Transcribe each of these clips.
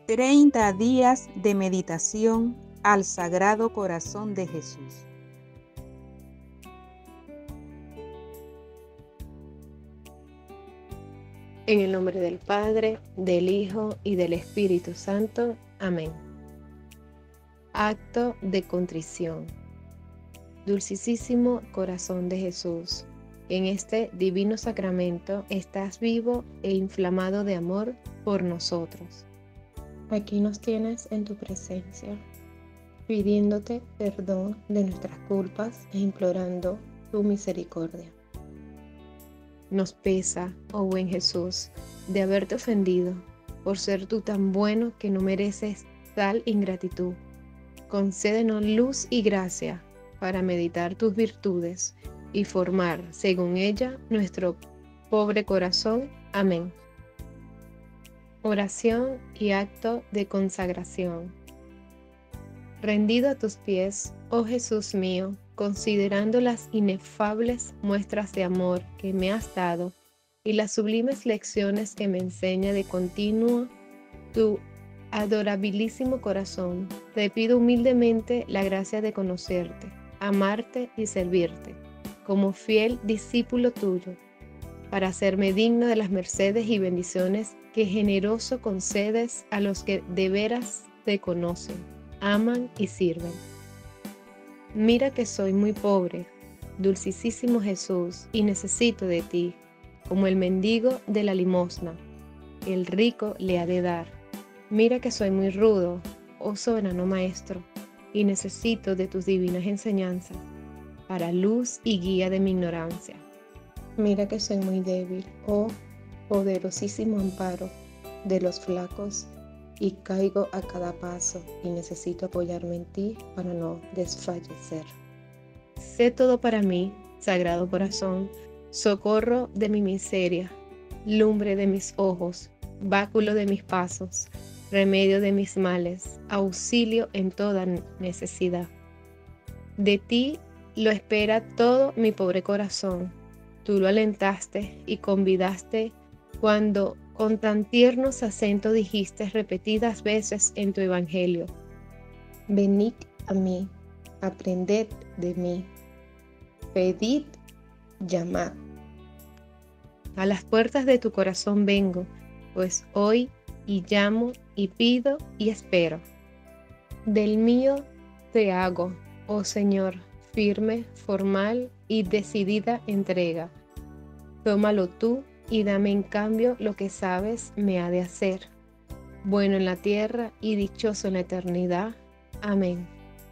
30 días de meditación al Sagrado Corazón de Jesús. En el nombre del Padre, del Hijo y del Espíritu Santo. Amén. Acto de contrición. Dulcísimo Corazón de Jesús, en este divino sacramento estás vivo e inflamado de amor por nosotros. Aquí nos tienes en tu presencia, pidiéndote perdón de nuestras culpas e implorando tu misericordia. Nos pesa, oh buen Jesús, de haberte ofendido, por ser tú tan bueno que no mereces tal ingratitud. Concédenos luz y gracia para meditar tus virtudes y formar, según ella, nuestro pobre corazón. Amén. Oración y acto de consagración. Rendido a tus pies, oh Jesús mío, considerando las inefables muestras de amor que me has dado y las sublimes lecciones que me enseña de continuo tu adorabilísimo corazón, te pido humildemente la gracia de conocerte, amarte y servirte, como fiel discípulo tuyo, para hacerme digno de las mercedes y bendiciones que generoso concedes a los que de veras te conocen, aman y sirven. Mira que soy muy pobre, dulcísimo Jesús, y necesito de ti, como el mendigo de la limosna, el rico le ha de dar. Mira que soy muy rudo, oh soberano Maestro, y necesito de tus divinas enseñanzas, para luz y guía de mi ignorancia. Mira que soy muy débil, oh poderosísimo amparo de los flacos, y caigo a cada paso, y necesito apoyarme en ti para no desfallecer. Sé todo para mí, Sagrado Corazón, socorro de mi miseria, lumbre de mis ojos, báculo de mis pasos, remedio de mis males, auxilio en toda necesidad. De ti lo espera todo mi pobre corazón. Tú lo alentaste y convidaste cuando con tan tiernos acentos dijiste repetidas veces en tu Evangelio: venid a mí, aprended de mí, pedid, llamad. A las puertas de tu corazón vengo, pues hoy y llamo y pido y espero. Del mío te hago, oh Señor, firme, formal y decidida entrega. Tómalo tú y dame en cambio lo que sabes me ha de hacer, bueno en la tierra y dichoso en la eternidad. Amén.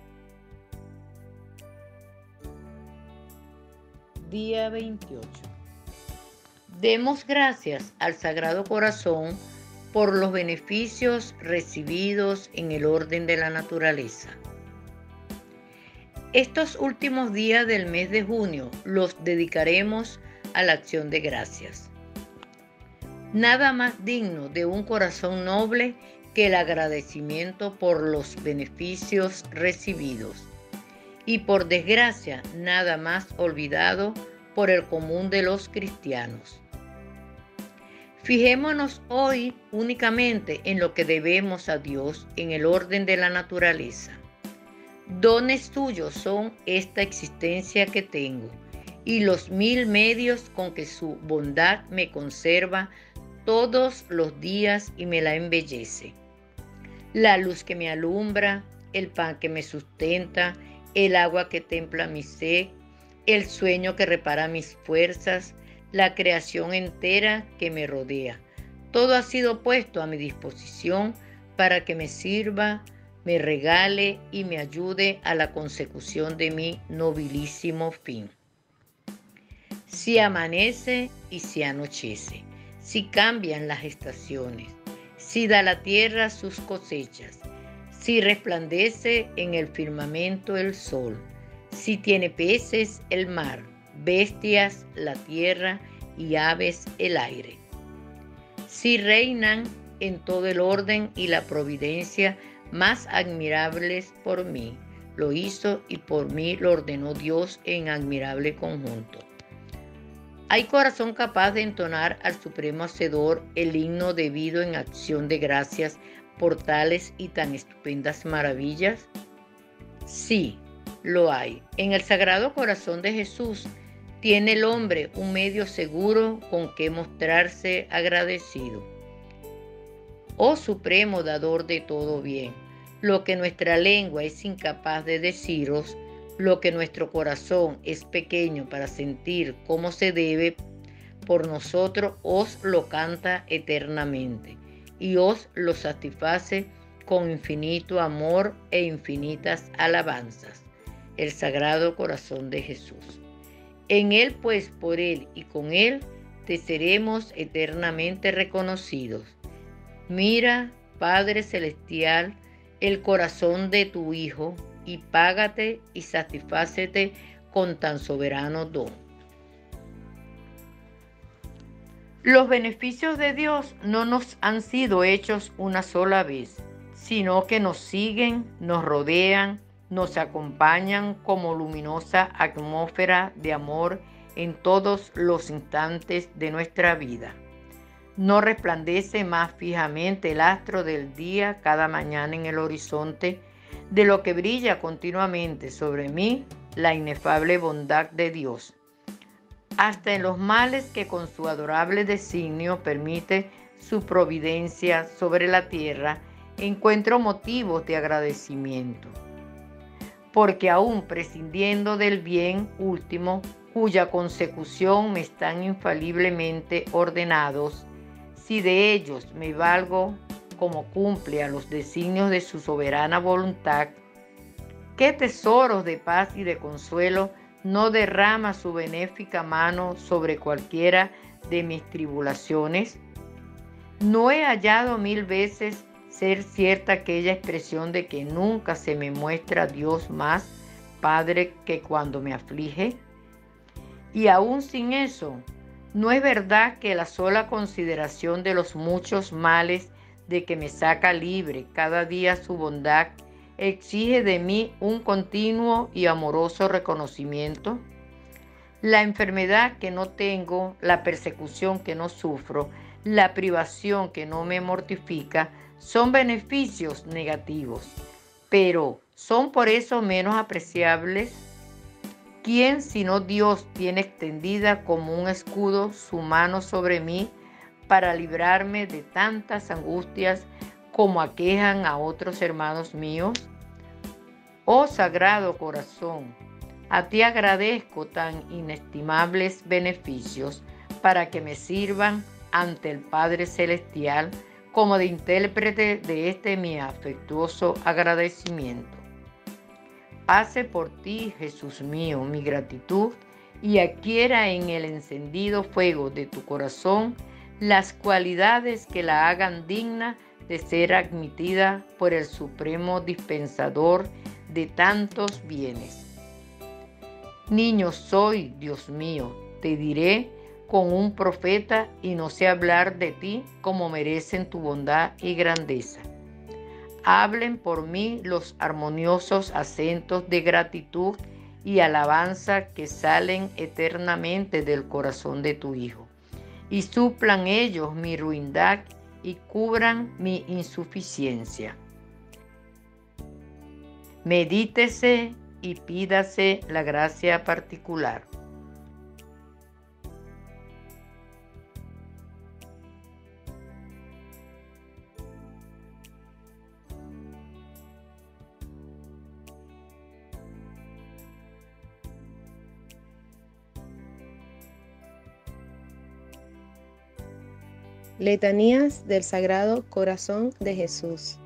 Día 28. Demos gracias al Sagrado Corazón por los beneficios recibidos en el orden de la naturaleza. Estos últimos días del mes de junio los dedicaremos a la acción de gracias. Nada más digno de un corazón noble que el agradecimiento por los beneficios recibidos. Y por desgracia, nada más olvidado por el común de los cristianos. Fijémonos hoy únicamente en lo que debemos a Dios en el orden de la naturaleza. Dones tuyos son esta existencia que tengo y los 1000 medios con que su bondad me conserva todos los días y me la embellece. La luz que me alumbra, el pan que me sustenta, el agua que templa mi sed, el sueño que repara mis fuerzas, la creación entera que me rodea. Todo ha sido puesto a mi disposición para que me sirva, me regale y me ayude a la consecución de mi nobilísimo fin. Si amanece y si anochece, si cambian las estaciones, si da la tierra sus cosechas, si resplandece en el firmamento el sol, si tiene peces el mar, bestias la tierra y aves el aire. Si reinan en todo el orden y la providencia más admirables por mí, lo hizo y por mí lo ordenó Dios en admirable conjunto. Hay corazón capaz de entonar al Supremo Hacedor el himno debido en acción de gracias por tales y tan estupendas maravillas? Sí, lo hay. En el Sagrado Corazón de Jesús tiene el hombre un medio seguro con que mostrarse agradecido. Oh Supremo Dador de todo bien, lo que nuestra lengua es incapaz de deciros, lo que nuestro corazón es pequeño para sentir como se debe, por nosotros os lo canta eternamente y os lo satisface con infinito amor e infinitas alabanzas. El Sagrado Corazón de Jesús. En Él, pues, por Él y con Él, te seremos eternamente reconocidos. Mira, Padre Celestial, el corazón de tu Hijo, y págate y satisfácete con tan soberano don. Los beneficios de Dios no nos han sido hechos una sola vez, sino que nos siguen, nos rodean, nos acompañan como luminosa atmósfera de amor en todos los instantes de nuestra vida. No resplandece más fijamente el astro del día cada mañana en el horizonte, de lo que brilla continuamente sobre mí la inefable bondad de Dios. Hasta en los males que con su adorable designio permite su providencia sobre la tierra, encuentro motivos de agradecimiento. Porque aún prescindiendo del bien último, cuya consecución me están infaliblemente ordenados, si de ellos me valgo como cumple a los designios de su soberana voluntad, ¿qué tesoros de paz y de consuelo no derrama su benéfica mano sobre cualquiera de mis tribulaciones? ¿No he hallado 1000 veces ser cierta aquella expresión de que nunca se me muestra Dios más Padre que cuando me aflige? Y aún sin eso, ¿no es verdad que la sola consideración de los muchos males de que me saca libre cada día su bondad exige de mí un continuo y amoroso reconocimiento? La enfermedad que no tengo, la persecución que no sufro, la privación que no me mortifica, son beneficios negativos, pero ¿son por eso menos apreciables? ¿Quién sino Dios tiene extendida como un escudo su mano sobre mí para librarme de tantas angustias como aquejan a otros hermanos míos? Oh Sagrado Corazón, a ti agradezco tan inestimables beneficios para que me sirvan ante el Padre Celestial como de intérprete de este mi afectuoso agradecimiento. Pase por ti, Jesús mío, mi gratitud y adquiera en el encendido fuego de tu corazón las cualidades que la hagan digna de ser admitida por el supremo dispensador de tantos bienes. Niño soy, Dios mío, te diré con un profeta y no sé hablar de ti como merecen tu bondad y grandeza. Hablen por mí los armoniosos acentos de gratitud y alabanza que salen eternamente del corazón de tu Hijo, y suplan ellos mi ruindad y cubran mi insuficiencia. Medítese y pídase la gracia particular. Letanías del Sagrado Corazón de Jesús.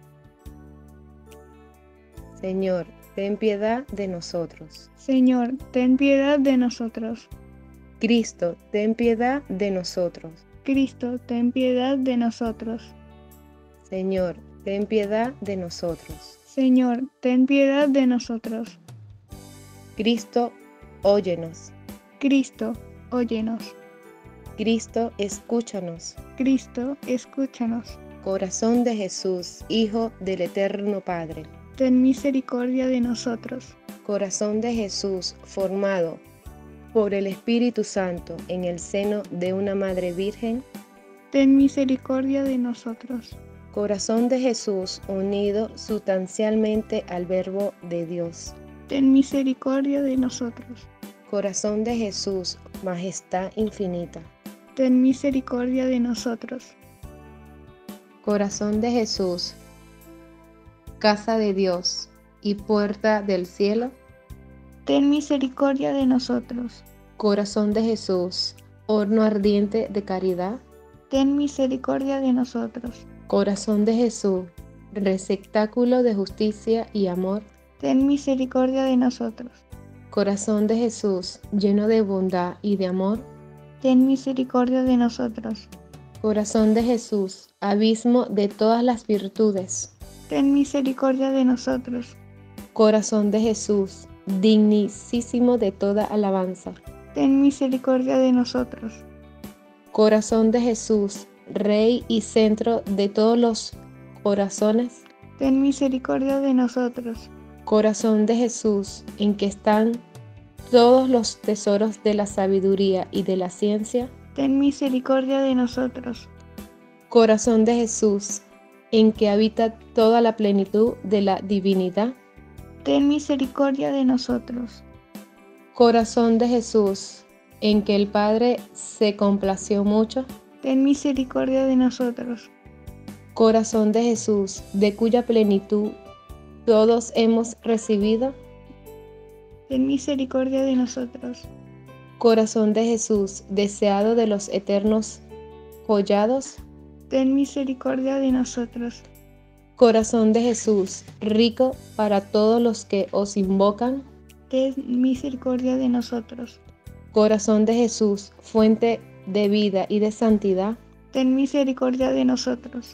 Señor, ten piedad de nosotros. Señor, ten piedad de nosotros. Cristo, ten piedad de nosotros. Cristo, ten piedad de nosotros. Señor, ten piedad de nosotros. Señor, ten piedad de nosotros. Cristo, óyenos. Cristo, óyenos. Cristo, escúchanos. Cristo, escúchanos. Corazón de Jesús, Hijo del Eterno Padre. Ten misericordia de nosotros. Corazón de Jesús, formado por el Espíritu Santo en el seno de una Madre Virgen. Ten misericordia de nosotros. Corazón de Jesús unido sustancialmente al Verbo de Dios. Ten misericordia de nosotros. Corazón de Jesús, majestad infinita. Ten misericordia de nosotros. Corazón de Jesús, casa de Dios y puerta del cielo. Ten misericordia de nosotros. Corazón de Jesús, horno ardiente de caridad. Ten misericordia de nosotros. Corazón de Jesús, receptáculo de justicia y amor. Ten misericordia de nosotros. Corazón de Jesús, lleno de bondad y de amor. Ten misericordia de nosotros. Corazón de Jesús, abismo de todas las virtudes. Ten misericordia de nosotros. Corazón de Jesús, dignísimo de toda alabanza. Ten misericordia de nosotros. Corazón de Jesús, Rey y centro de todos los corazones. Ten misericordia de nosotros. Corazón de Jesús, en que están todos los tesoros de la sabiduría y de la ciencia. Ten misericordia de nosotros. Corazón de Jesús, en que habita toda la plenitud de la divinidad. Ten misericordia de nosotros. Corazón de Jesús, en que el Padre se complació mucho. Ten misericordia de nosotros. Corazón de Jesús, de cuya plenitud todos hemos recibido. Ten misericordia de nosotros. Corazón de Jesús, deseado de los eternos collados. Ten misericordia de nosotros. Corazón de Jesús, rico para todos los que os invocan. Ten misericordia de nosotros. Corazón de Jesús, fuente de vida y de santidad. Ten misericordia de nosotros.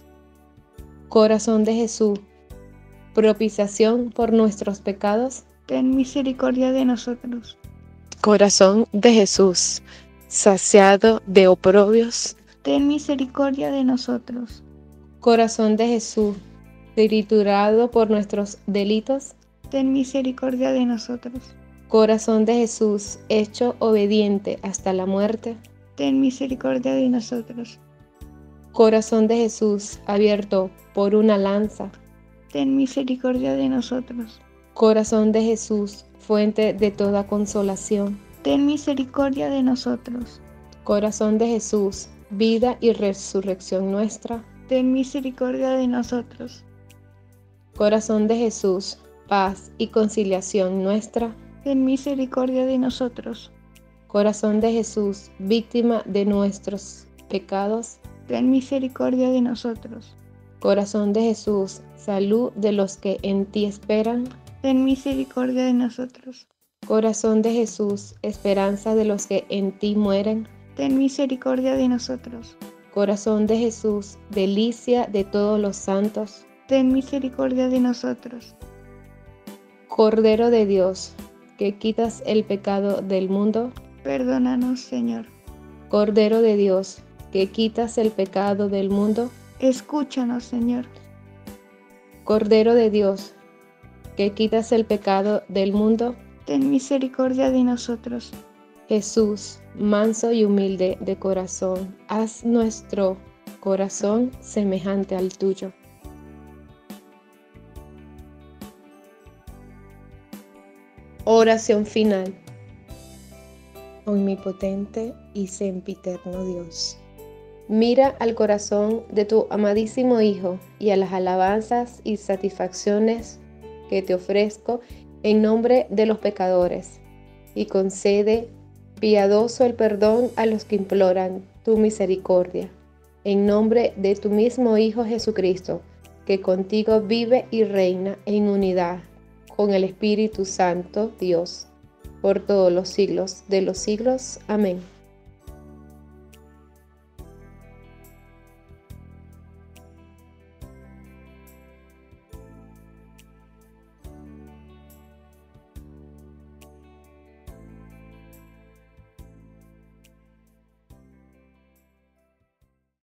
Corazón de Jesús, propiciación por nuestros pecados. Ten misericordia de nosotros. Corazón de Jesús, saciado de oprobios. Ten misericordia de nosotros. Corazón de Jesús, triturado por nuestros delitos. Ten misericordia de nosotros. Corazón de Jesús, hecho obediente hasta la muerte. Ten misericordia de nosotros. Corazón de Jesús, abierto por una lanza. Ten misericordia de nosotros. Corazón de Jesús, fuente de toda consolación. Ten misericordia de nosotros. Corazón de Jesús, vida y resurrección nuestra. Ten misericordia de nosotros. Corazón de Jesús, paz y conciliación nuestra. Ten misericordia de nosotros. Corazón de Jesús, víctima de nuestros pecados. Ten misericordia de nosotros. Corazón de Jesús, salud de los que en ti esperan. Ten misericordia de nosotros. Corazón de Jesús, esperanza de los que en ti mueren. Ten misericordia de nosotros. Corazón de Jesús, delicia de todos los santos. Ten misericordia de nosotros. Cordero de Dios, que quitas el pecado del mundo. Perdónanos, Señor. Cordero de Dios, que quitas el pecado del mundo. Escúchanos, Señor. Cordero de Dios, que quitas el pecado del mundo. Ten misericordia de nosotros. Jesús, manso y humilde de corazón, haz nuestro corazón semejante al tuyo. Oración final. Omnipotente y sempiterno Dios, mira al corazón de tu amadísimo Hijo y a las alabanzas y satisfacciones que te ofrezco en nombre de los pecadores, y concede piadoso el perdón a los que imploran tu misericordia. En nombre de tu mismo Hijo Jesucristo, que contigo vive y reina en unidad con el Espíritu Santo, Dios, por todos los siglos de los siglos. Amén.